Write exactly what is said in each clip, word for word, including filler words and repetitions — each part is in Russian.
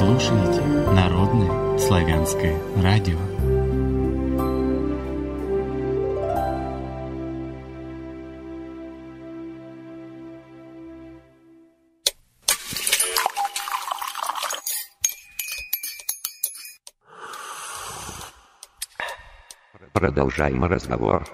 слушаете Народное славянское радио. Продолжаем разговор.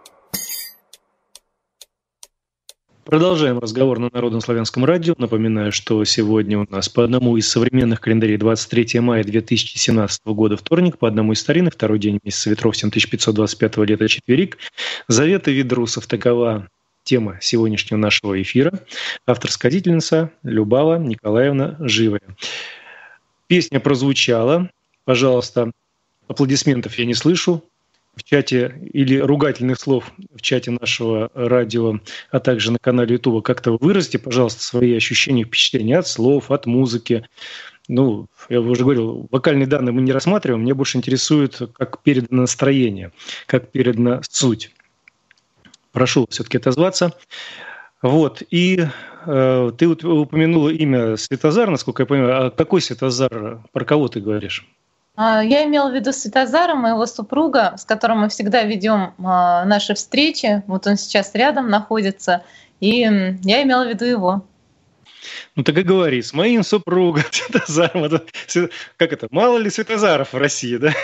Продолжаем разговор на Народном славянском радио. Напоминаю, что сегодня у нас по одному из современных календарей двадцать третьего мая две тысячи семнадцатого года вторник, по одному из старинных второй день месяца ветров семь тысяч пятьсот двадцать пятого лета четверик. Заветы ведрусов — такова тема сегодняшнего нашего эфира. Автор-сказительница Любава Николаевна Живая. Песня прозвучала. Пожалуйста, аплодисментов я не слышу в чате или ругательных слов в чате нашего радио, а также на канале Ютуба. Как-то выразите, пожалуйста, свои ощущения, впечатления от слов, от музыки. Ну, я уже говорил, вокальные данные мы не рассматриваем. Меня больше интересует, как передано настроение, как передана суть. Прошу все-таки отозваться. Вот. И э, ты упомянула имя Светозар, насколько я понимаю. А какой Светозар? Про кого ты говоришь? Я имела в виду Светозара, моего супруга, с которым мы всегда ведем наши встречи. Вот он сейчас рядом находится, и я имела в виду его. Ну так и говори, с моим супругом Светозаром. Как это? Мало ли Светозаров в России, да?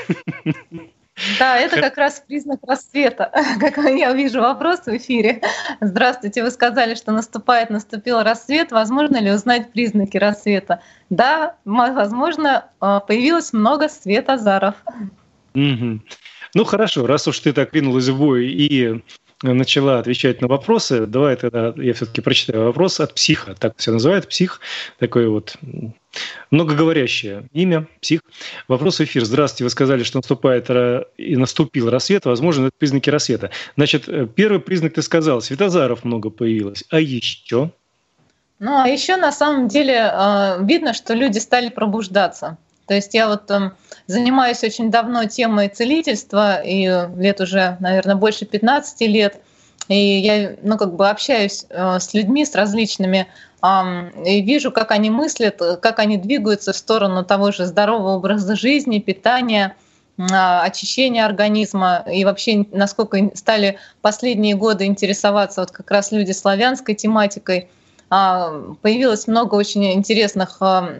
Да, это как раз признак рассвета. Как я вижу вопрос в эфире. Здравствуйте, вы сказали, что наступает, наступил рассвет. Возможно ли узнать признаки рассвета? Да, возможно, появилось много светозаров. Угу. Ну хорошо, раз уж ты так ринулась в бой и начала отвечать на вопросы, давай тогда я все-таки прочитаю вопрос от психа. Так все называют, псих, такое вот многоговорящее имя, псих. Вопрос в эфир. Здравствуйте, вы сказали, что наступает и наступил рассвет. Возможно, это признаки рассвета. Значит, первый признак ты сказал, светозаров много появилось. А еще? Ну, а еще на самом деле видно, что люди стали пробуждаться. То есть я вот э, занимаюсь очень давно темой целительства, и лет уже, наверное, больше пятнадцати лет. И я ну, как бы общаюсь э, с людьми, с различными, э, и вижу, как они мыслят, как они двигаются в сторону того же здорового образа жизни, питания, э, очищения организма. И вообще, насколько стали последние годы интересоваться вот как раз люди славянской тематикой. Появилось много очень интересных как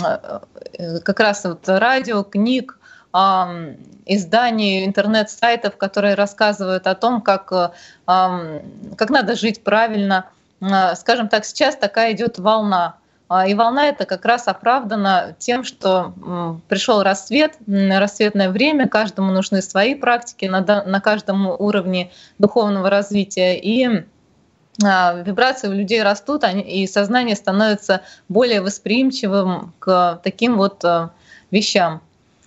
раз вот радио, книг, изданий, интернет-сайтов, которые рассказывают о том, как, как надо жить правильно. Скажем так, сейчас такая идет волна. И волна эта как раз оправдана тем, что пришел рассвет, рассветное время, каждому нужны свои практики на, на каждом уровне духовного развития. И вибрации у людей растут, и сознание становится более восприимчивым к таким вот вещам.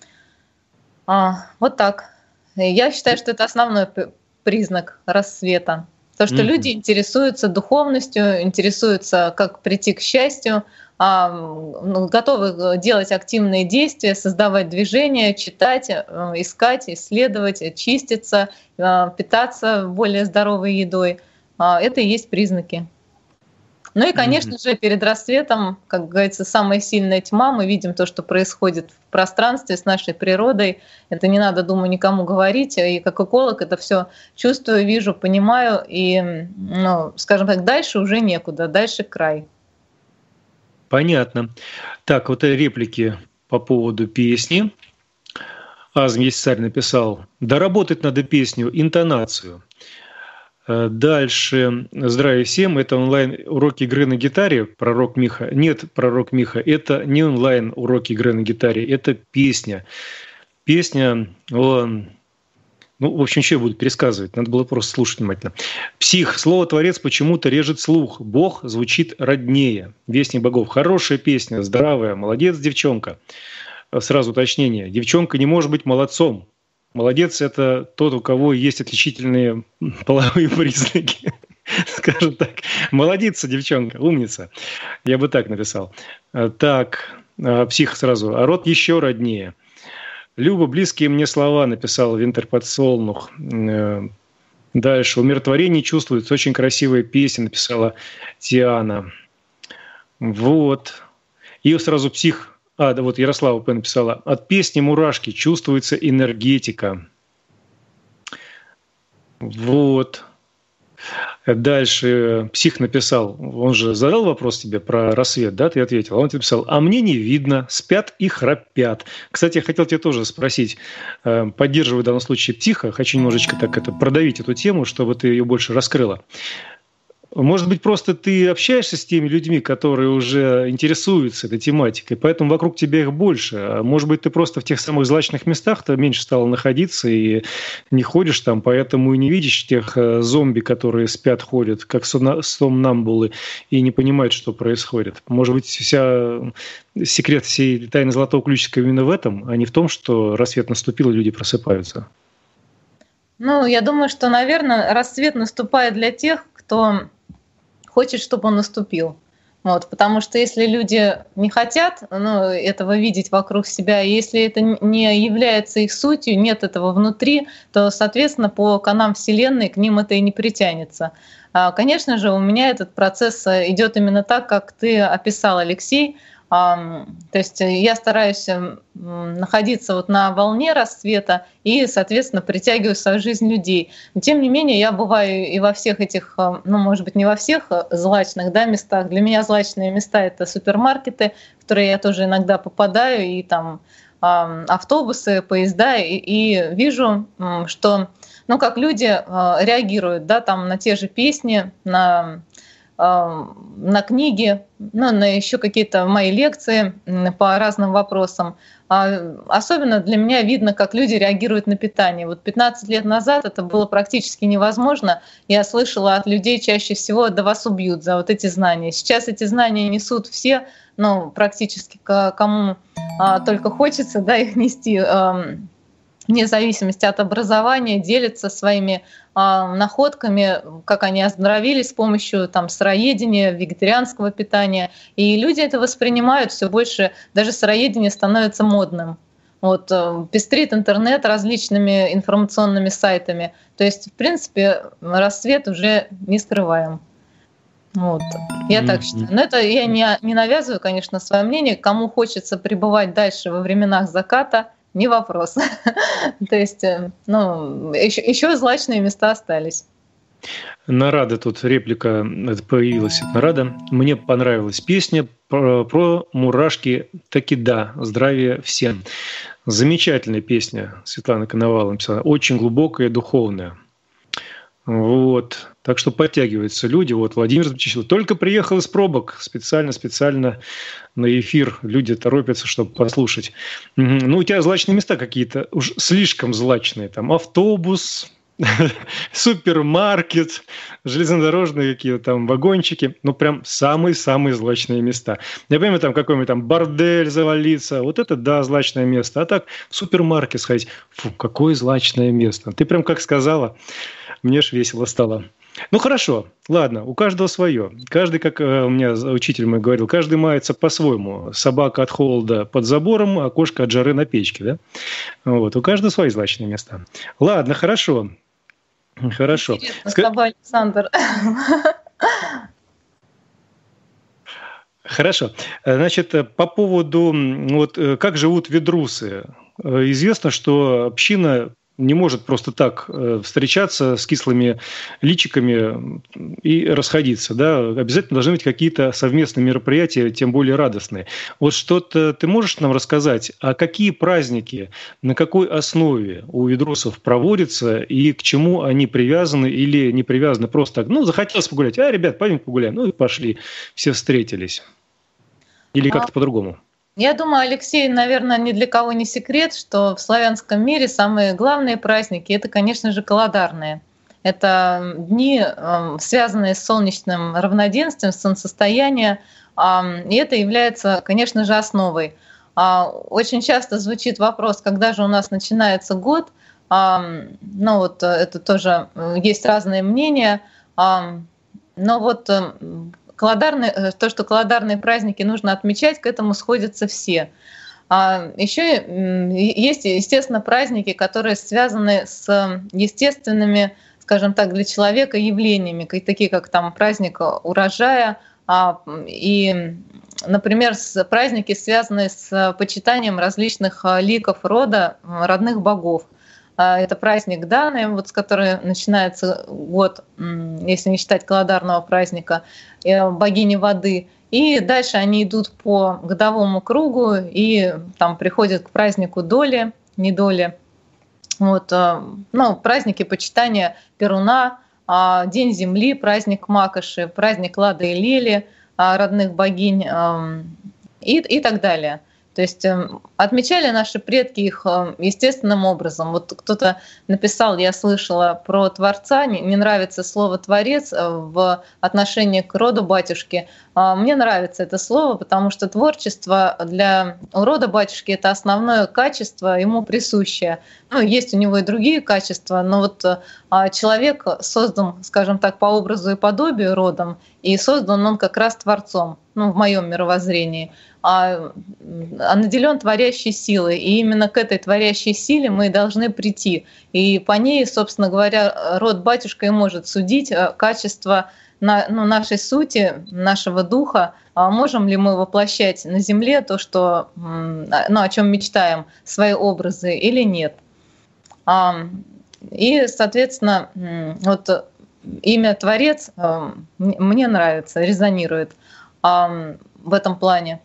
Вот так. Я считаю, что это основной признак рассвета. То, что mm-hmm. люди интересуются духовностью, интересуются, как прийти к счастью, готовы делать активные действия, создавать движения, читать, искать, исследовать, чиститься, питаться более здоровой едой. Это и есть признаки. Ну и, конечно mm-hmm. же, перед рассветом, как говорится, самая сильная тьма. Мы видим то, что происходит в пространстве с нашей природой. Это не надо, думаю, никому говорить. И как эколог это все чувствую, вижу, понимаю. И, ну, скажем так, дальше уже некуда, дальше край. Понятно. Так, вот реплики по поводу песни. Азм Есцарь написал: «Доработать надо песню, интонацию». Дальше. Здравия всем. Это онлайн-уроки игры на гитаре. Пророк Миха. Нет, пророк Миха. Это не онлайн-уроки игры на гитаре. Это песня. Песня... Он... Ну, в общем, что я буду пересказывать? Надо было просто слушать внимательно. Псих. Слово «творец» почему-то режет слух. Бог звучит роднее. Вестник богов. Хорошая песня. Здравая. Молодец, девчонка. Сразу уточнение. Девчонка не может быть молодцом. Молодец – это тот, у кого есть отличительные половые признаки. Скажем так. Молодица, девчонка, умница. Я бы так написал. Так, псих сразу. А род еще роднее. Люба, близкие мне слова, написал Винтерподсолнух. Дальше. Умиротворение чувствуется. Очень красивая песня, написала Тиана. Вот. И сразу псих А, да, вот Ярослава П. написала. От песни «Мурашки» чувствуется энергетика. Вот. Дальше псих написал, он же задал вопрос тебе про рассвет, да, ты ответил. Он тебе писал, а мне не видно, спят и храпят. Кстати, я хотел тебя тоже спросить, поддерживаю в данном случае психа, хочу немножечко так это продавить эту тему, чтобы ты ее больше раскрыла. Может быть, просто ты общаешься с теми людьми, которые уже интересуются этой тематикой, поэтому вокруг тебя их больше. А может быть, ты просто в тех самых злачных местах-то меньше стала находиться и не ходишь там, поэтому и не видишь тех зомби, которые спят, ходят, как сомнамбулы, и не понимают, что происходит. Может быть, вся секрет всей тайны золотого ключика именно в этом, а не в том, что рассвет наступил, и люди просыпаются. Ну, я думаю, что, наверное, рассвет наступает для тех, кто хочет, чтобы он наступил. Вот, потому что если люди не хотят ну, этого видеть вокруг себя, и если это не является их сутью, нет этого внутри, то, соответственно, по каналам Вселенной к ним это и не притянется. Конечно же, у меня этот процесс идет именно так, как ты описал, Алексей. То есть я стараюсь находиться вот на волне рассвета и, соответственно, притягиваю в свою жизнь людей. Но, тем не менее, я бываю и во всех этих, ну, может быть, не во всех злачных да, местах. Для меня злачные места — это супермаркеты, в которые я тоже иногда попадаю, и там автобусы, поезда, и, и вижу, что, ну, как люди реагируют, да, там на те же песни, на на книги, ну, на еще какие-то мои лекции по разным вопросам. Особенно для меня видно, как люди реагируют на питание. Вот пятнадцать лет назад это было практически невозможно. Я слышала от людей чаще всего: да вас убьют за вот эти знания. Сейчас эти знания несут все, ну, практически кому только хочется, да, их нести, вне зависимости от образования, делятся своими э, находками, как они оздоровились с помощью там, сыроедения, вегетарианского питания. И люди это воспринимают все больше, даже сыроедение становится модным. Вот, э, пестрит интернет различными информационными сайтами. То есть, в принципе, рассвет уже не скрываем. Вот. Я mm-hmm. так считаю. Но это я не, не навязываю, конечно, свое мнение. Кому хочется пребывать дальше во временах заката, не вопрос. То есть, ну, еще, еще злачные места остались. Нарада, тут реплика появилась от Нарада. Мне понравилась песня про, про мурашки. Таки да, здравия всем. Замечательная песня, Светлана Коновалова написала. Очень глубокая, духовная. Вот. Так что подтягиваются люди. Вот Владимир Запчищев только приехал из пробок специально-специально на эфир. Люди торопятся, чтобы послушать. Ну, у тебя злачные места какие-то уж слишком злачные. Там автобус, супермаркет, железнодорожные какие-то там вагончики. Ну, прям самые-самые злачные места. Я понимаю, там какой-нибудь там бордель завалиться. Вот это, да, злачное место. А так в супермаркет сходить. Фу, какое злачное место. Ты прям как сказала, мне ж весело стало. Ну, хорошо, ладно, у каждого свое. Каждый, как у меня учитель мой говорил, каждый мается по-своему. Собака от холода под забором, а кошка от жары на печке, да? Вот, у каждого свои злачные места. Ладно, хорошо. Хорошо. Интересно, с тобой, Александр. Хорошо. Значит, по поводу, вот, как живут ведрусы. Известно, что община не может просто так встречаться с кислыми личиками и расходиться. Да? Обязательно должны быть какие-то совместные мероприятия, тем более радостные. Вот что-то ты можешь нам рассказать, а какие праздники, на какой основе у ведрусов проводятся и к чему они привязаны или не привязаны просто так? Ну, захотелось погулять. А, ребят, пойдем погуляем. Ну и пошли. Все встретились. Или как-то а... по-другому? Я думаю, Алексей, наверное, ни для кого не секрет, что в славянском мире самые главные праздники — это, конечно же, календарные. Это дни, связанные с солнечным равноденствием, солнцестоянием, и это является, конечно же, основой. Очень часто звучит вопрос, когда же у нас начинается год. Ну вот это тоже есть разные мнения. Но вот Календарные, то, что календарные праздники нужно отмечать, к этому сходятся все. А еще есть, естественно, праздники, которые связаны с естественными, скажем так, для человека явлениями, такие как там праздник урожая и например, праздники, связанные с почитанием различных ликов рода родных богов. Это праздник Даны, вот с которой начинается год, если не считать календарного праздника, богини воды. И дальше они идут по годовому кругу и там приходят к празднику доли, недоли. Вот, ну, праздники почитания Перуна, День земли, праздник Макоши, праздник Лады и Лели, родных богинь и, и так далее. То есть отмечали наши предки их естественным образом. Вот кто-то написал, я слышала про Творца, не нравится слово «творец» в отношении к роду батюшки. Мне нравится это слово, потому что творчество для рода батюшки — это основное качество, ему присущее. Ну, есть у него и другие качества, но вот человек создан, скажем так, по образу и подобию родом, и создан он как раз Творцом, ну, в моем мировоззрении, а, а наделен творящей силой. И именно к этой творящей силе мы должны прийти. И по ней, собственно говоря, род батюшка и может судить качество на, ну, нашей сути, нашего духа, а можем ли мы воплощать на земле то, что, ну, о чем мечтаем, свои образы или нет. И, соответственно, вот имя Творец мне нравится, резонирует в этом плане.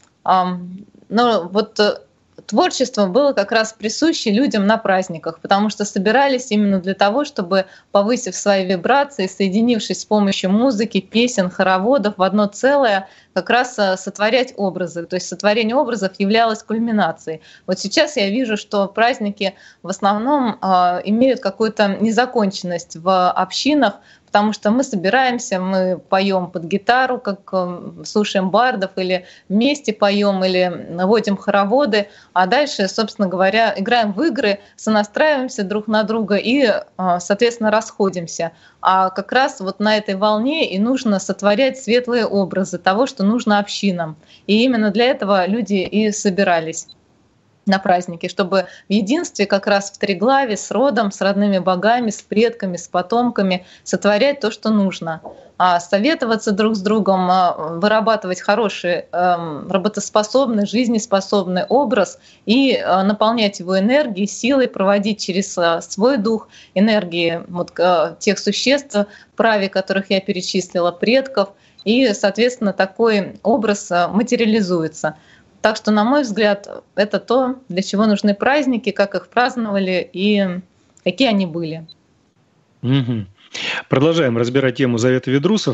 Но вот творчество было как раз присуще людям на праздниках, потому что собирались именно для того, чтобы, повысив свои вибрации, соединившись с помощью музыки, песен, хороводов в одно целое, как раз сотворять образы. То есть сотворение образов являлось кульминацией. Вот сейчас я вижу, что праздники в основном имеют какую-то незаконченность в общинах, потому что мы собираемся, мы поем под гитару, как слушаем бардов, или вместе поем, или водим хороводы, а дальше, собственно говоря, играем в игры, сонастраиваемся друг на друга и, соответственно, расходимся. А как раз вот на этой волне и нужно сотворять светлые образы того, что нужно общинам. И именно для этого люди и собирались на праздники, чтобы в единстве как раз в триглаве с родом, с родными богами, с предками, с потомками сотворять то, что нужно. А советоваться друг с другом, вырабатывать хороший, работоспособный, жизнеспособный образ и наполнять его энергией, силой, проводить через свой дух энергии вот тех существ, праве которых я перечислила, предков, и, соответственно, такой образ материализуется. Так что, на мой взгляд, это то, для чего нужны праздники, как их праздновали и какие они были. Угу. Продолжаем разбирать тему Завета Ведрусов.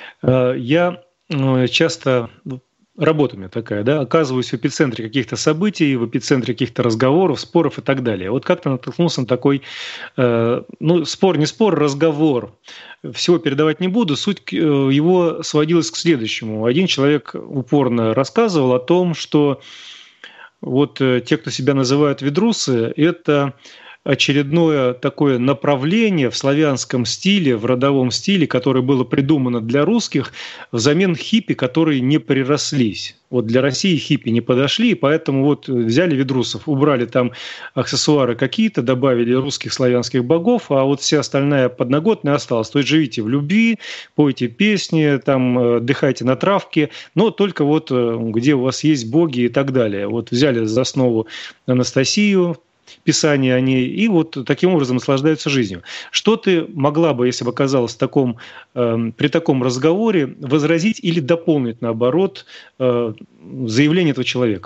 Я часто, работа у меня такая, да, оказываюсь в эпицентре каких-то событий, в эпицентре каких-то разговоров, споров и так далее. Вот как-то натолкнулся на такой, ну, спор, не спор, разговор. Всего передавать не буду, суть его сводилась к следующему. Один человек упорно рассказывал о том, что вот те, кто себя называют ведрусы, это очередное такое направление в славянском стиле, в родовом стиле, которое было придумано для русских взамен хиппи, которые не прирослись. Вот для России хиппи не подошли, и поэтому вот взяли ведрусов, убрали там аксессуары какие-то, добавили русских славянских богов, а вот вся остальная подноготная осталась. То есть живите в любви, пойте песни, там, отдыхайте на травке, но только вот где у вас есть боги и так далее. Вот взяли за основу Анастасию, Писание о ней, и вот таким образом наслаждаются жизнью. Что ты могла бы, если бы оказалась в таком, э, при таком разговоре, возразить или дополнить, наоборот, э, заявление этого человека?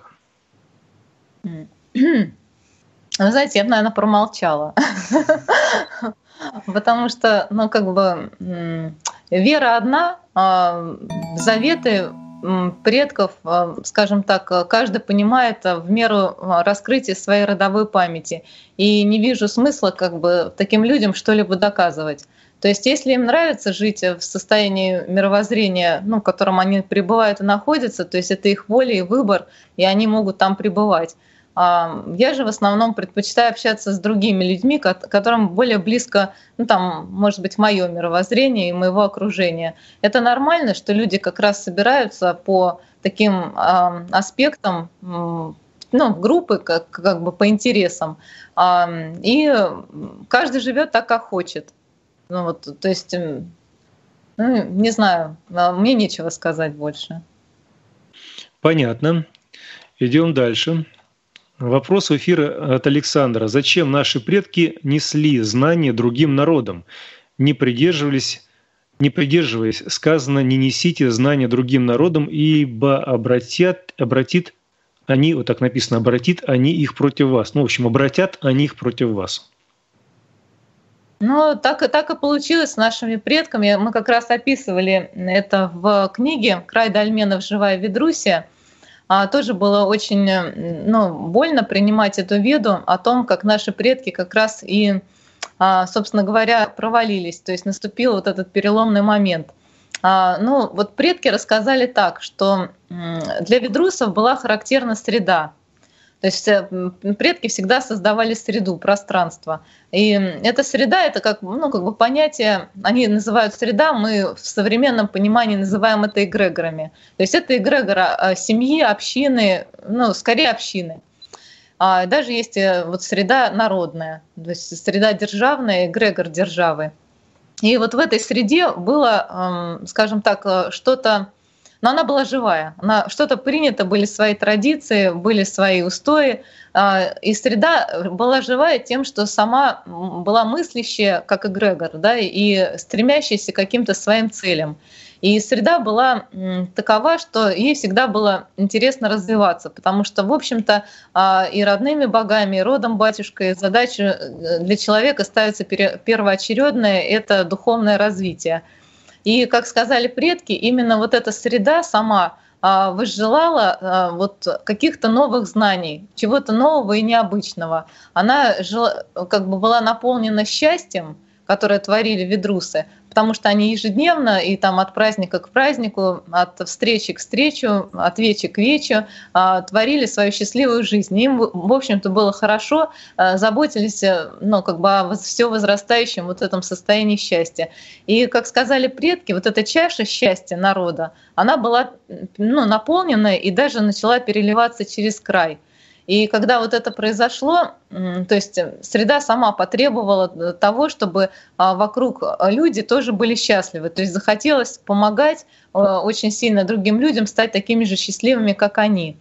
Вы знаете, я бы, наверное, промолчала. Потому что, ну, как бы, вера одна, заветы предков, скажем так, каждый понимает в меру раскрытия своей родовой памяти. И не вижу смысла как бы таким людям что-либо доказывать. То есть если им нравится жить в состоянии мировоззрения, ну, в котором они пребывают и находятся, то есть это их воля и выбор, и они могут там пребывать. Я же в основном предпочитаю общаться с другими людьми, которым более близко, ну там, может быть, мое мировоззрение и моего окружения. Это нормально, что люди как раз собираются по таким аспектам, ну, группы, как, как бы по интересам. И каждый живет так, как хочет. Ну, вот, то есть, ну, не знаю, мне нечего сказать больше. Понятно. Идем дальше. Вопрос в эфир от Александра. Зачем наши предки несли знания другим народам? Не придерживались, не придерживаясь, сказано, не несите знания другим народам, ибо обратят, обратит они, вот так написано, обратит они их против вас. Ну, в общем, обратят они их против вас. Ну, так, и- так и получилось с нашими предками. Мы как раз описывали это в книге «Край дольменов. Живая Ведруссия». А, тоже было очень э, ну, больно принимать эту веду о том, как наши предки как раз и, а, собственно говоря, провалились. То есть наступил вот этот переломный момент. А, Ну, вот предки рассказали так, что м, для ведрусов была характерна среда. То есть э, м, предки всегда создавали среду, пространство. И эта среда — это как, ну, как бы понятие, они называют среда, мы в современном понимании называем это эгрегорами. То есть это эгрегора э, семьи, общины, ну, скорее общины. А даже есть э, вот среда народная, то есть среда державная, эгрегор державы. И вот в этой среде было, эм, скажем так, э, что-то, но она была живая, она, что-то принято, были свои традиции, были свои устои, а, и среда была живая тем, что сама м, была мыслящая, как эгрегор, да, и стремящаяся к каким-то своим целям. И среда была м, такова, что ей всегда было интересно развиваться, потому что, в общем-то, а, и родными богами, и родом батюшкой задача э, для человека ставится пере- первоочередная — это духовное развитие. И, как сказали предки, именно вот эта среда сама а, возжелала а, вот каких-то новых знаний, чего-то нового и необычного. Она жила, как бы была наполнена счастьем, которое творили ведрусы, потому что они ежедневно и там от праздника к празднику, от встречи к встрече, от вечи к вечу а, творили свою счастливую жизнь. Им, в общем-то, было хорошо, а, заботились, э, ну, как бы о все возрастающем вот этом состоянии счастья. И, как сказали предки, вот эта чаша счастья народа, она была, ну, наполнена и даже начала переливаться через край. И когда вот это произошло, м, то есть среда сама потребовала того, чтобы а, вокруг люди тоже были счастливы. То есть захотелось помогать а, очень сильно другим людям стать такими же счастливыми, как они.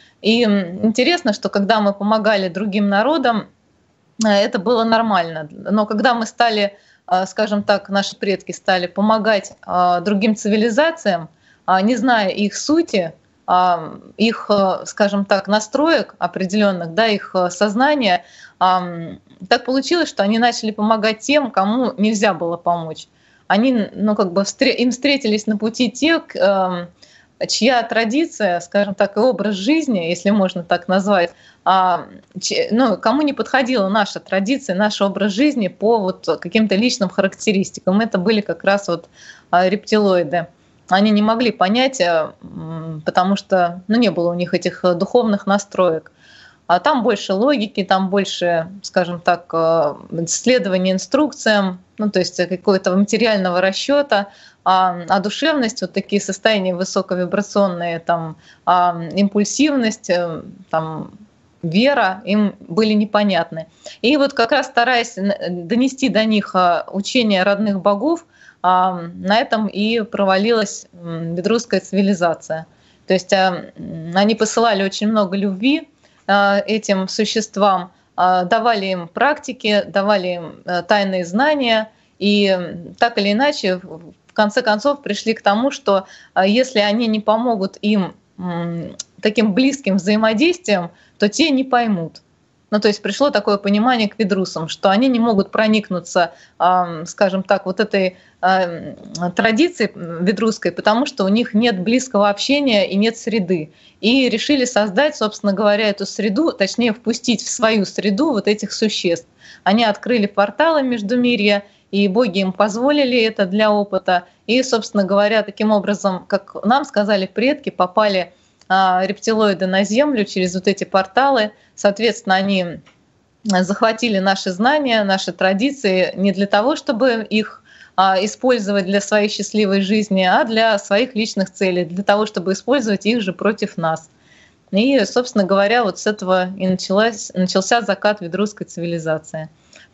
И м, интересно, что когда мы помогали другим народам, а, это было нормально. Но когда мы стали, а, скажем так, наши предки стали помогать а, другим цивилизациям, а, не зная их сути, а, их, э, скажем так, настроек определенных, да, их э, сознания, ам, так получилось, что они начали помогать тем, кому нельзя было помочь. Они, ну, как бы встр- им встретились на пути те, к- эм, чья традиция, скажем так, и образ жизни, если можно так назвать, а, че- ну, кому не подходила наша традиция, наш образ жизни по вот каким-то личным характеристикам. Это были как раз вот а, рептилоиды. Они не могли понять, э, м, потому что, ну, не было у них этих э, духовных настроек. А там больше логики, там больше, скажем так, э, следования инструкциям, ну, то есть какого-то материального расчета, а, а душевность, вот такие состояния высоковибрационные, там, а, импульсивность, э, там, вера им были непонятны. И вот как раз стараясь н- донести до них а, учение родных богов, а, на этом и провалилась м, ведрусская цивилизация. То есть а, м, они посылали очень много любви а, этим существам, а, давали им практики, давали им э, тайные знания, и м, так или иначе в в конце концов пришли к тому, что а, если они не помогут им м, таким близким взаимодействием, то те не поймут. Ну, то есть пришло такое понимание к ведрусам, что они не могут проникнуться, ам, скажем так, вот этой ам, традицией ведрусской, потому что у них нет близкого общения и нет среды. И решили создать, собственно говоря, эту среду, точнее впустить в свою среду вот этих существ. Они открыли порталы Междумирья, и боги им позволили это для опыта. И, собственно говоря, таким образом, как нам сказали предки, попали а, рептилоиды на Землю через вот эти порталы. Соответственно, они захватили наши знания, наши традиции не для того, чтобы их а, использовать для своей счастливой жизни, а для своих личных целей, для того, чтобы использовать их же против нас. И, собственно говоря, вот с этого и началась, начался закат ведрусской цивилизации.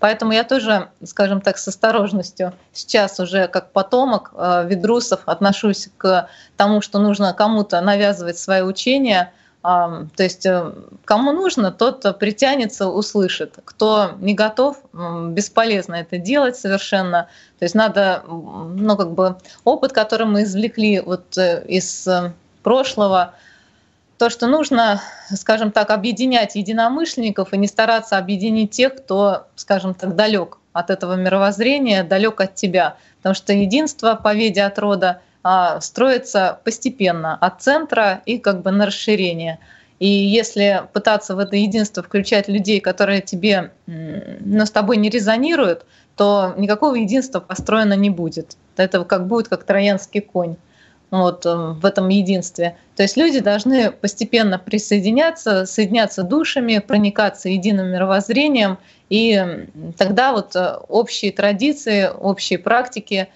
Поэтому я тоже, скажем так, с осторожностью сейчас уже как потомок ведрусов отношусь к тому, что нужно кому-то навязывать свои учения. То есть кому нужно, тот притянется, услышит. Кто не готов, бесполезно это делать совершенно. То есть надо, ну, как бы опыт, который мы извлекли вот из прошлого, то, что нужно, скажем так, объединять единомышленников и не стараться объединить тех, кто, скажем так, далек от этого мировоззрения, далек от тебя. Потому что единство по веде от рода строится постепенно от центра и как бы на расширение. И если пытаться в это единство включать людей, которые тебе, но с тобой не резонируют, то никакого единства построено не будет. Это как будет как троянский конь. Вот, в этом единстве. То есть люди должны постепенно присоединяться, соединяться душами, проникаться единым мировоззрением, и тогда вот общие традиции, общие практики,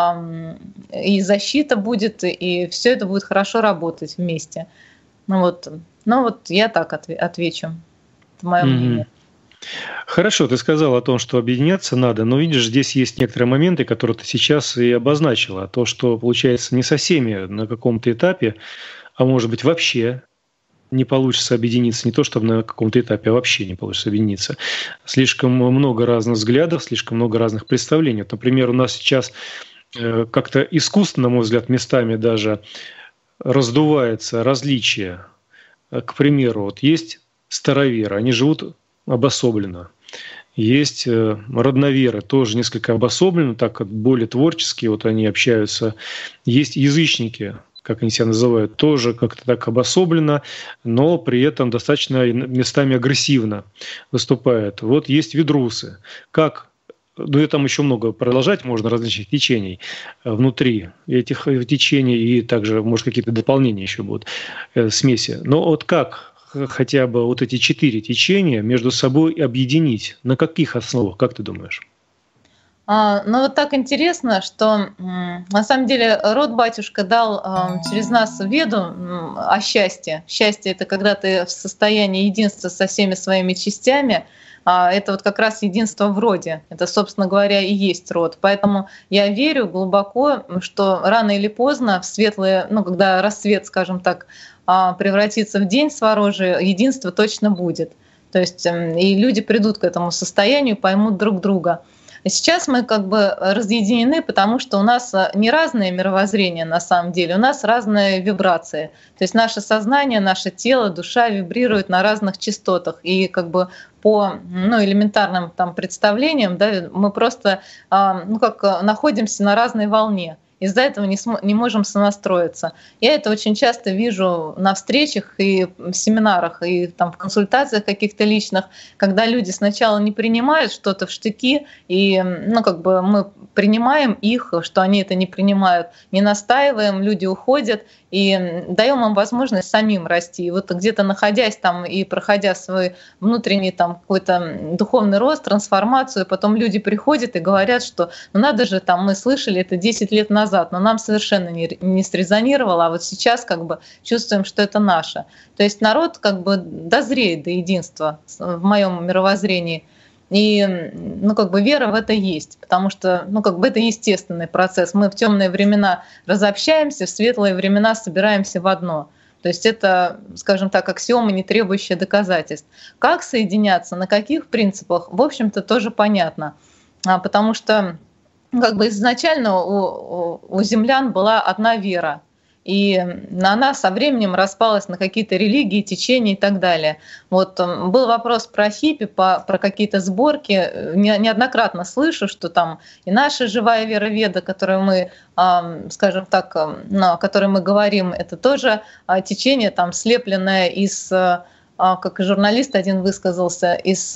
и защита будет, и все это будет хорошо работать вместе. Ну вот, ну вот я так отвечу. Это мое мнение. Mm-hmm. Хорошо, ты сказал о том, что объединяться надо, но видишь, здесь есть некоторые моменты, которые ты сейчас и обозначила. То, что, получается, не со всеми на каком-то этапе, а может быть вообще не получится объединиться, не то чтобы на каком-то этапе, а вообще не получится объединиться. Слишком много разных взглядов, слишком много разных представлений. Вот, например, у нас сейчас как-то искусственно, на мой взгляд, местами даже раздувается различие. К примеру, вот есть староверы, они живут обособленно. Есть родноверы, тоже несколько обособленно, так как более творческие, вот они общаются. Есть язычники, как они себя называют, тоже как-то так обособленно, но при этом достаточно местами агрессивно выступают. Вот есть ведрусы. Как, ну и там еще много продолжать можно различных течений внутри этих течений, и также, может, какие-то дополнения еще будут, смеси. Но вот как хотя бы вот эти четыре течения между собой объединить? На каких основах, как ты думаешь? А, ну вот так интересно, что на самом деле род батюшка дал а, через нас веду о счастье. Счастье — это когда ты в состоянии единства со всеми своими частями. А это вот как раз единство в роде. Это, собственно говоря, и есть род. Поэтому я верю глубоко, что рано или поздно в светлое, ну когда рассвет, скажем так, превратится в день сворожий, единство точно будет. То есть и люди придут к этому состоянию, поймут друг друга. Сейчас мы как бы разъединены, потому что у нас не разное мировоззрение на самом деле, у нас разные вибрации. То есть наше сознание, наше тело, душа вибрируют на разных частотах. И как бы по ну, элементарным там, представлениям, да, мы просто ну, как, находимся на разной волне. Из-за этого не, см- не можем сонастроиться. Я это очень часто вижу на встречах и в семинарах, и там, в консультациях каких-то личных, когда люди сначала не принимают что-то в штыки, и ну, как бы мы принимаем их, что они это не принимают, не настаиваем, люди уходят, и даем им возможность самим расти. И вот где-то находясь там и проходя свой внутренний там какой-то духовный рост, трансформацию, потом люди приходят и говорят, что ну надо же, там мы слышали это десять лет назад, но нам совершенно не, не срезонировало, а вот сейчас как бы чувствуем, что это наше. То есть народ как бы дозреет до единства в моем мировоззрении. И ну, как бы вера в это есть, потому что ну, как бы это естественный процесс. Мы в темные времена разобщаемся, в светлые времена собираемся в одно. То есть это, скажем так, аксиома, не требующая доказательств. Как соединяться, на каких принципах, в общем-то, тоже понятно. Потому что как бы изначально у, у землян была одна вера. И она со временем распалась на какие-то религии, течения и так далее. Вот был вопрос про хиппи, по, про какие-то сборки. Не, неоднократно слышу, что там и наша живая вера Веда, которую мы, скажем так, ну, о которой мы говорим, это тоже течение, там, слепленное из, как журналист один высказался, из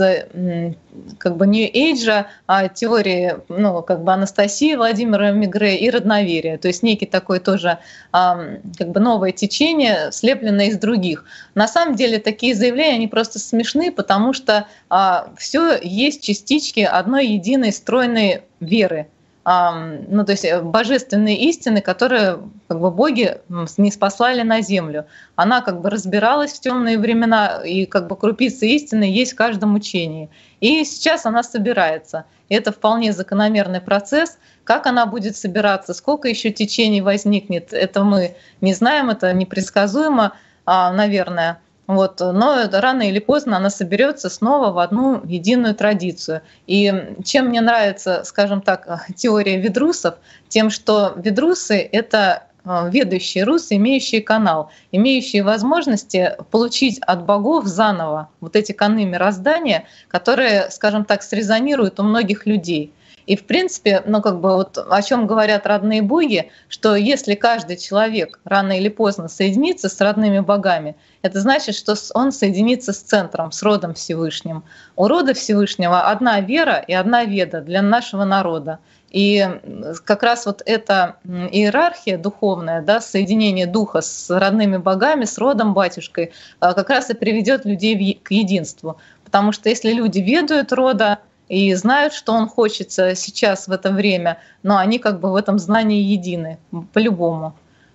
как бы New Age, теории ну, как бы Анастасии Владимира Мегре и родноверия. То есть некий такой тоже как бы новое течение, слепленное из других. На самом деле такие заявления, они просто смешны, потому что все есть частички одной единой стройной веры. ну, то есть божественные истины, которые как бы боги не спаслали на землю. Она как бы разбиралась в темные времена, и как бы крупицы истины есть в каждом учении. И сейчас она собирается. И это вполне закономерный процесс. Как она будет собираться, сколько еще течений возникнет, это мы не знаем, это непредсказуемо, наверное. Вот. Но рано или поздно она соберется снова в одну единую традицию. И чем мне нравится, скажем так, теория ведрусов, тем, что ведрусы — это ведущие русы, имеющие канал, имеющие возможности получить от богов заново вот эти каны мироздания, которые, скажем так, срезонируют у многих людей. И в принципе, ну как бы вот о чем говорят родные боги, что если каждый человек рано или поздно соединится с родными богами, это значит, что он соединится с центром, с родом Всевышним. У рода Всевышнего одна вера и одна веда для нашего народа. И как раз вот эта иерархия духовная, да, соединение духа с родными богами, с родом батюшкой, как раз и приведет людей к единству. Потому что если люди ведают рода и знают, что он хочет сейчас в это время, но они как бы в этом знании едины, по-любому.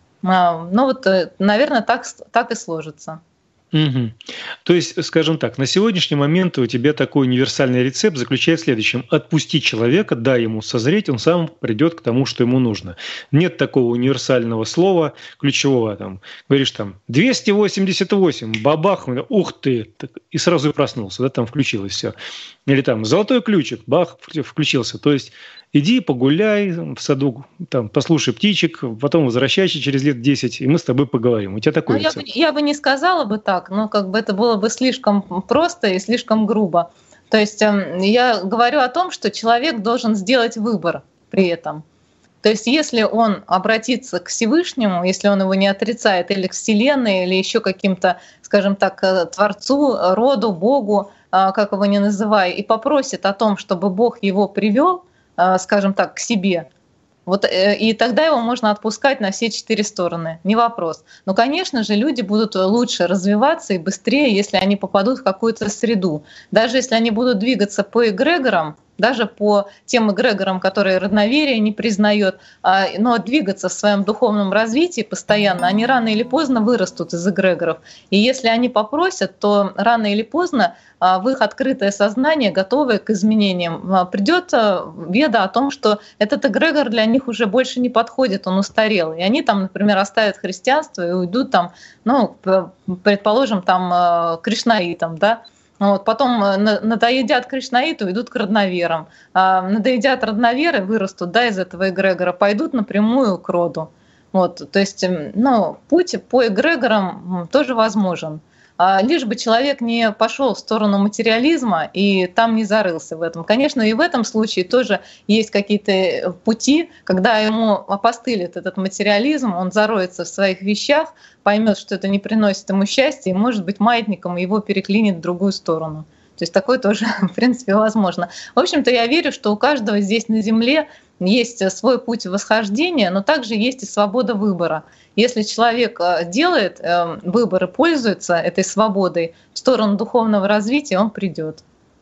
Ну вот, наверное, так, так и сложится. Угу. То есть, скажем так, на сегодняшний момент у тебя такой универсальный рецепт заключается в следующем. Отпусти человека, дай ему созреть, он сам придет к тому, что ему нужно. Нет такого универсального слова, ключевого. Там, говоришь там двести восемьдесят восемь, бабах, ух ты, и сразу и проснулся, да, там включилось все. Или там золотой ключик, бах, включился. То есть иди погуляй в саду, там, послушай птичек, потом возвращайся через лет десять, и мы с тобой поговорим. У тебя такой ну, я, бы, я бы не сказала бы так, но как бы это было бы слишком просто и слишком грубо. То есть я говорю о том, что человек должен сделать выбор при этом. То есть если он обратится к Всевышнему, если он его не отрицает, или к Вселенной, или еще каким-то, скажем так, Творцу, роду, Богу, как его ни называй, и попросит о том, чтобы Бог его привел, скажем так, к себе, вот, и тогда его можно отпускать на все четыре стороны, не вопрос. Но, конечно же, люди будут лучше развиваться и быстрее, если они попадут в какую-то среду. Даже если они будут двигаться по эгрегорам, даже по тем эгрегорам, которые родноверие не признает, но двигаться в своем духовном развитии постоянно, они рано или поздно вырастут из эгрегоров. И если они попросят, то рано или поздно в их открытое сознание, готовое к изменениям, придет веда о том, что этот эгрегор для них уже больше не подходит, он устарел. И они там, например, оставят христианство и уйдут там, ну, предположим, там кришнаитам, да. Вот, потом надоедят кришнаиту, идут к родноверам. А надоедят родноверы, вырастут, да, из этого эгрегора, пойдут напрямую к роду. Вот, то есть, ну, путь по эгрегорам тоже возможен. А лишь бы человек не пошел в сторону материализма и там не зарылся в этом. Конечно, и в этом случае тоже есть какие-то пути, когда ему опостылит этот материализм, он зароется в своих вещах, поймет, что это не приносит ему счастья, и, может быть, маятником его переклинит в другую сторону. То есть такое тоже, в принципе, возможно. В общем-то, я верю, что у каждого здесь на Земле есть свой путь восхождения, но также есть и свобода выбора. Если человек делает выбор и пользуется этой свободой в сторону духовного развития, он придет.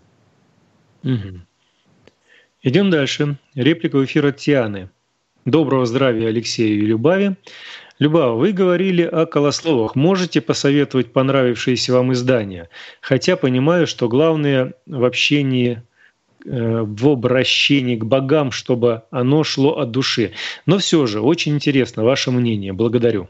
Угу. Идем дальше. Реплика в эфир от Тианы. Доброго здравия Алексею и Любави. Любава, вы говорили о колословах. Можете посоветовать понравившиеся вам издания? Хотя понимаю, что главное в общении, в обращении к богам, чтобы оно шло от души. Но все же, очень интересно ваше мнение. Благодарю.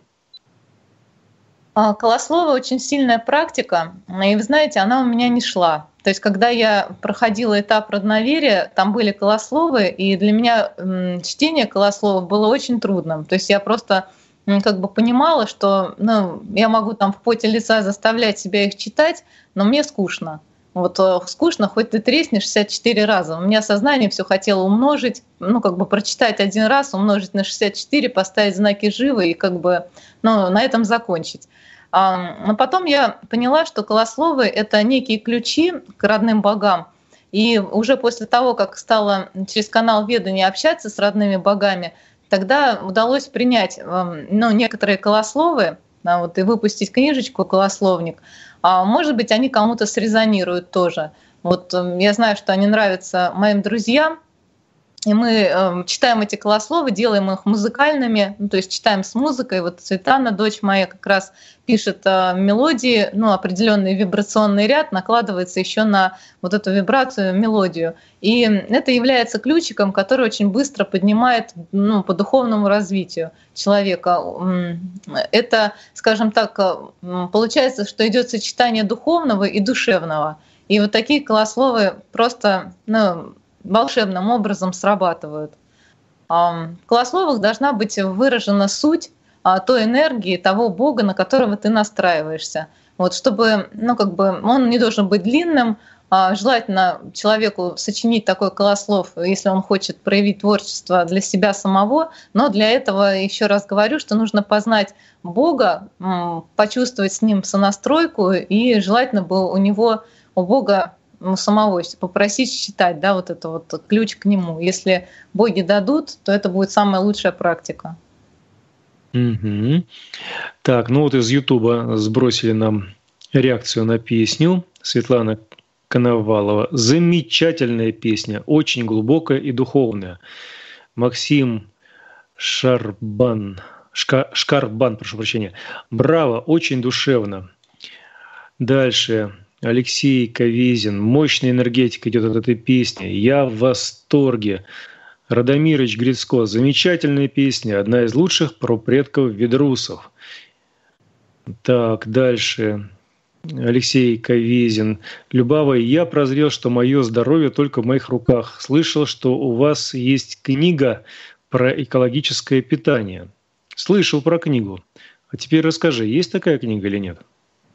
Колослово очень сильная практика, и вы знаете, она у меня не шла. То есть, когда я проходила этап родноверия, там были колословы, и для меня чтение колословов было очень трудным. То есть я просто как бы понимала, что ну, я могу там в поте лица заставлять себя их читать, но мне скучно. Вот скучно, хоть ты треснешь шестьдесят четыре раза. У меня сознание все хотело умножить, ну как бы прочитать один раз, умножить на шестьдесят четыре, поставить знаки живы и как бы ну, на этом закончить. Но потом я поняла, что колословы — это некие ключи к родным богам. И уже после того, как стала через канал ведания общаться с родными богами, тогда удалось принять ну, некоторые колословы, да, вот, и выпустить книжечку «Колословник». А может быть, они кому-то срезонируют тоже. Вот я знаю, что они нравятся моим друзьям, И мы э, читаем эти колословы, делаем их музыкальными, ну, то есть читаем с музыкой. Вот Светлана, дочь моя, как раз пишет э, мелодии, ну, определенный вибрационный ряд накладывается еще на вот эту вибрацию, мелодию. И это является ключиком, который очень быстро поднимает, ну, по духовному развитию человека. Это, скажем так, получается, что идет сочетание духовного и душевного. И вот такие колословы просто, ну, волшебным образом срабатывают. В колословах должна быть выражена суть той энергии, того Бога, на которого ты настраиваешься. Вот, чтобы, ну, как бы, он не должен быть длинным, а желательно человеку сочинить такой колослов, если он хочет проявить творчество для себя самого, но для этого, еще раз говорю, что нужно познать Бога, почувствовать с ним сонастройку, и желательно бы у него, у Бога, ну, самого, попросить считать, да, вот это вот ключ к нему. Если боги дадут, то это будет самая лучшая практика. Угу. Так, ну вот из Ютуба сбросили нам реакцию на песню. Светлана Коновалова. Замечательная песня, очень глубокая и духовная. Максим Шарбан, Шка, Шкарбан, прошу прощения. Браво, очень душевно. Дальше. Алексей Ковизин. Мощная энергетика идет от этой песни. Я в восторге. Радомирович Грицко. Замечательная песня. Одна из лучших про предков ведрусов. Так, дальше. Алексей Ковизин. Любава, я прозрел, что мое здоровье только в моих руках. Слышал, что у вас есть книга про экологическое питание. Слышал про книгу. А теперь расскажи, есть такая книга или нет?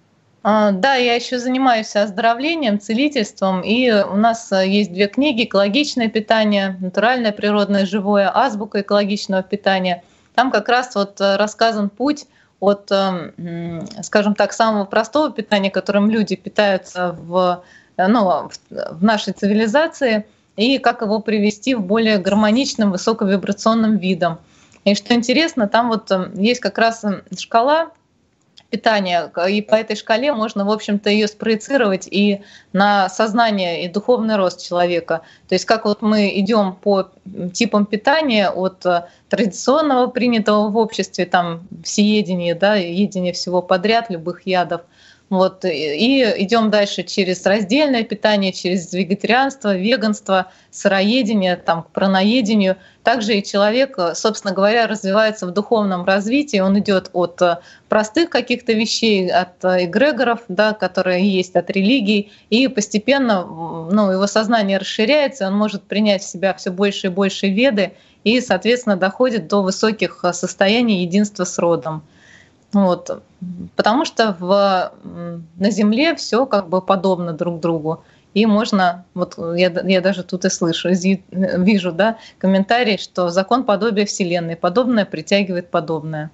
Да, я еще занимаюсь оздоровлением, целительством, и у нас есть две книги: «Экологичное питание», «Натуральное, природное, живое», «Азбука экологичного питания». Там как раз вот рассказан путь от, скажем так, самого простого питания, которым люди питаются в, ну, в нашей цивилизации, и как его привести в более гармоничным, высоковибрационным видом. И что интересно, там вот есть как раз шкала питания, и по этой шкале можно, в общем-то, ее спроецировать и на сознание, и духовный рост человека. То есть как вот мы идем по типам питания от традиционного, принятого в обществе, там, всеедения, да, едения всего подряд, любых ядов, вот, и идем дальше через раздельное питание, через вегетарианство, веганство, сыроедение, там, к праноедению. Также и человек, собственно говоря, развивается в духовном развитии. Он идет от простых каких-то вещей, от эгрегоров, да, которые есть, от религий, и постепенно, ну, его сознание расширяется, он может принять в себя все больше и больше веды, и, соответственно, доходит до высоких состояний единства с родом. Вот. Потому что в, на Земле все как бы подобно друг другу. И можно, вот я, я даже тут и слышу, вижу, да, комментарий, что закон подобия Вселенной, подобное притягивает подобное.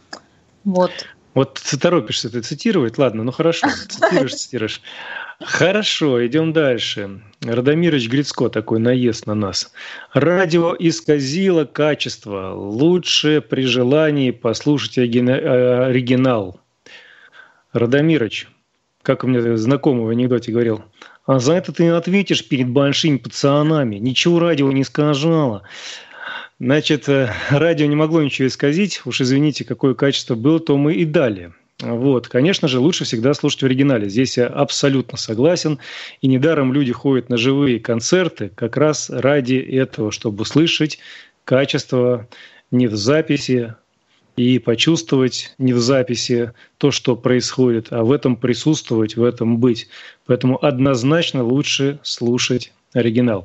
Вот. Вот ты торопишься это цитировать, ладно, ну хорошо, цитируешь, цитируешь. Хорошо, идем дальше. Радомирович Грицко, такой наезд на нас. Радио исказило качество. Лучше при желании послушать оригинал. Радомирович, как у меня знакомый в анекдоте говорил, а за это ты ответишь перед большими пацанами. Ничего радио не сказала. Значит, радио не могло ничего исказить. Уж извините, какое качество было, то мы и дали. Вот. Конечно же, лучше всегда слушать в оригинале. Здесь я абсолютно согласен. И недаром люди ходят на живые концерты как раз ради этого, чтобы услышать качество не в записи и почувствовать не в записи то, что происходит, а в этом присутствовать, в этом быть. Поэтому однозначно лучше слушать оригинал.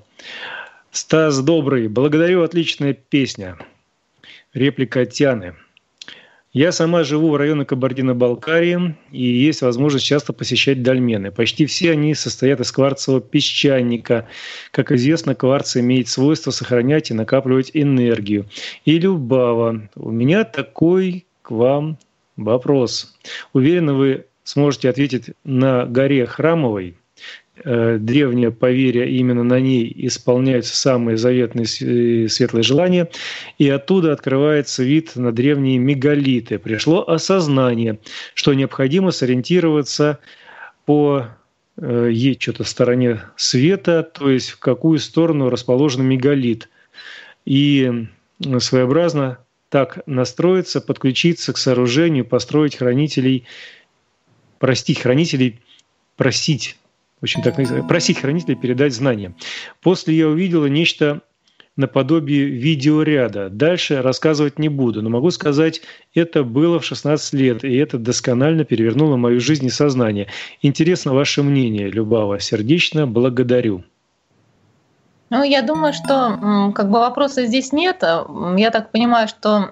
Стас Добрый. Благодарю, отличная песня. Реплика от Тианы. Я сама живу в районе Кабардино-Балкарии, и есть возможность часто посещать дольмены. Почти все они состоят из кварцевого песчаника. Как известно, кварц имеет свойство сохранять и накапливать энергию. И Любава, у меня такой к вам вопрос. Уверена, вы сможете ответить на горе Храмовой. Древнее поверье, именно на ней исполняются самые заветные светлые желания, и оттуда открывается вид на древние мегалиты. Пришло осознание, что необходимо сориентироваться по ей что-то стороне света, то есть в какую сторону расположен мегалит. и своеобразно так настроиться, подключиться к сооружению, построить хранителей, простить хранителей, просить, в общем, так, просить хранителей передать знания. После я увидела нечто наподобие видеоряда. Дальше рассказывать не буду, но могу сказать, это было в шестнадцать лет, и это досконально перевернуло мою жизнь и сознание. Интересно ваше мнение, Любава. Сердечно благодарю. Ну, я думаю, что как бы вопроса здесь нет. Я так понимаю, что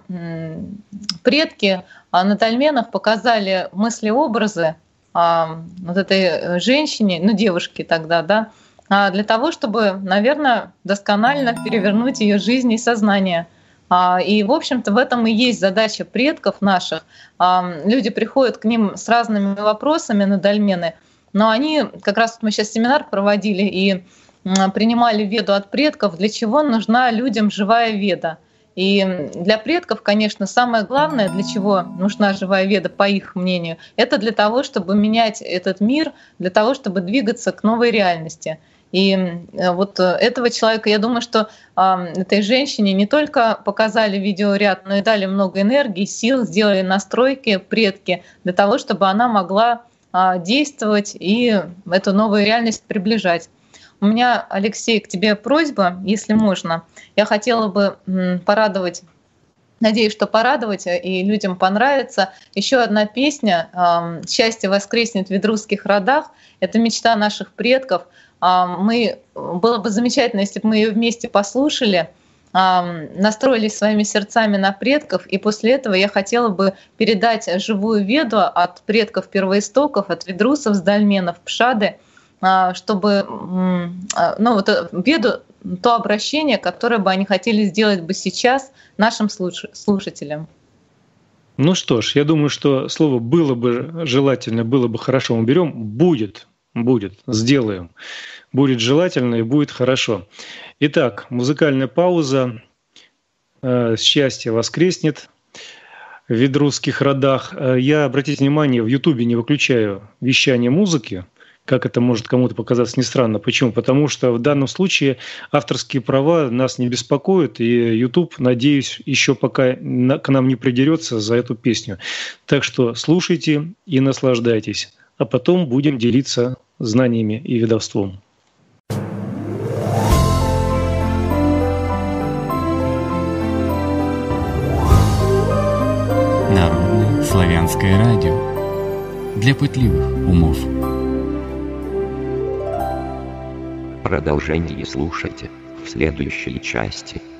предки на дольменах показали мысли-образы вот этой женщине, ну, девушке тогда, да, для того, чтобы, наверное, досконально перевернуть ее жизнь и сознание. И, в общем-то, в этом и есть задача предков наших. Люди приходят к ним с разными вопросами на дольмены, но они, как раз вот мы сейчас семинар проводили и принимали веду от предков, для чего нужна людям живая веда. И для предков, конечно, самое главное, для чего нужна живая веда, по их мнению, это для того, чтобы менять этот мир, для того, чтобы двигаться к новой реальности. И вот этого человека, я думаю, что этой женщине не только показали видеоряд, но и дали много энергии, сил, сделали настройки предки для того, чтобы она могла действовать и эту новую реальность приближать. У меня, Алексей, к тебе просьба, если можно. Я хотела бы порадовать, надеюсь, что порадовать и людям понравится. Еще одна песня «Счастье воскреснет в ведрусских родах». Это мечта наших предков. Мы, было бы замечательно, если бы мы ее вместе послушали, настроились своими сердцами на предков, и после этого я хотела бы передать живую веду от предков первоистоков, от ведрусов с дольменов, пшады, чтобы, ну, вот веду, то обращение, которое бы они хотели сделать бы сейчас нашим слушателям. Ну что ж, я думаю, что слово «было бы желательно», «было бы хорошо» мы берем. Будет, будет, сделаем. Будет желательно и будет хорошо. Итак, музыкальная пауза. «Счастье воскреснет» в ведрусских родах. Я, обратите внимание, в Ютубе не выключаю вещание музыки. Как это может кому-то показаться не странно. Почему? Потому что в данном случае авторские права нас не беспокоят, и YouTube, надеюсь, еще пока к нам не придерется за эту песню. Так что слушайте и наслаждайтесь, а потом будем делиться знаниями и ведовством. Народное славянское радио для пытливых умов. Продолжение слушайте в следующей части.